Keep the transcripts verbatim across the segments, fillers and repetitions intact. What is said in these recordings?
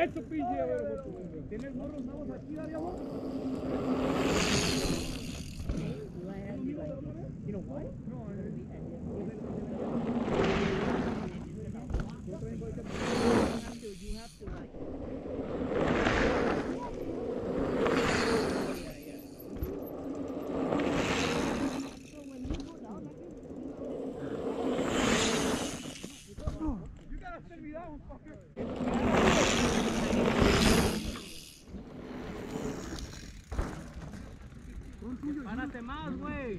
Eso, pinche, a ver, ¿tienes morros nuevos aquí, Darío? You know why? No, you have to like. So when you go down, you gotta send me that one, fucker. Párate más, güey.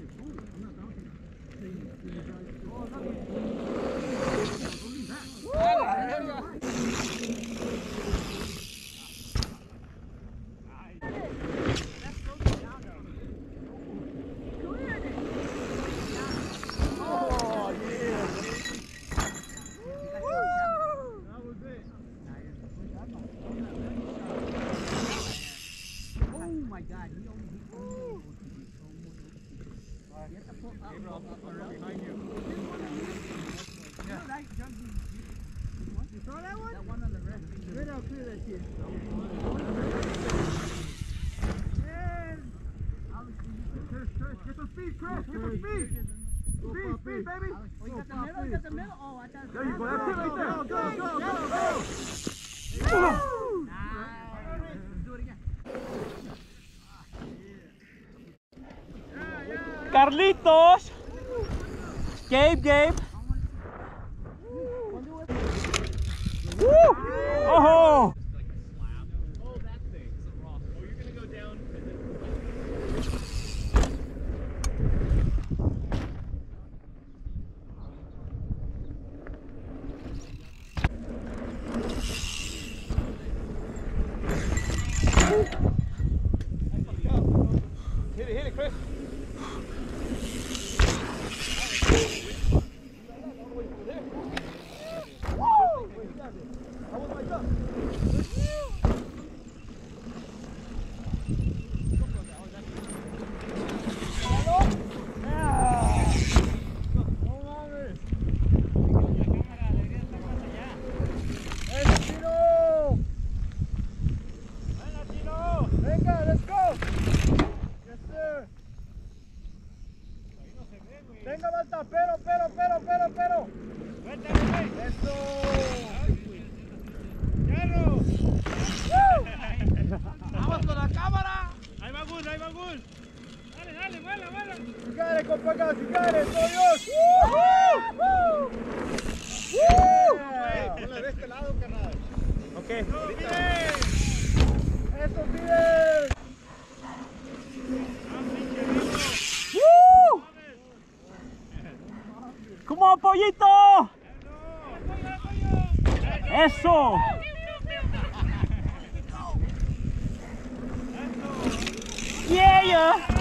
You saw that one? That one on the rest. Right out clear that shit. Get some speed, Chris! Get some speed! Speed, speed, baby! Oh, you got the middle? You got the middle? Oh, I thought. There you go. That's it right there. Go, go, go, go, go! Nice. Let's do it again. Carlitos! Gabe, Gabe! Woo! Oh! Oh, that thing. It's a rock. Oh, you're gonna go down and then. Hit it, hit it, Chris. Venga, Balta, pero, pero, pero, pero, pero. Eso. ¡Hierro! ¡Vamos con la cámara! Ahí va Gus, ahí va Gus. Dale, dale, vuela, vuela. Si quiere, compañero, si quiere, ¡oh Dios! ¡Woo! Ponle de este lado, carnal. Ok. ¡Eso, pide! ¡Como pollito! ¡Eso! ¡Yeah!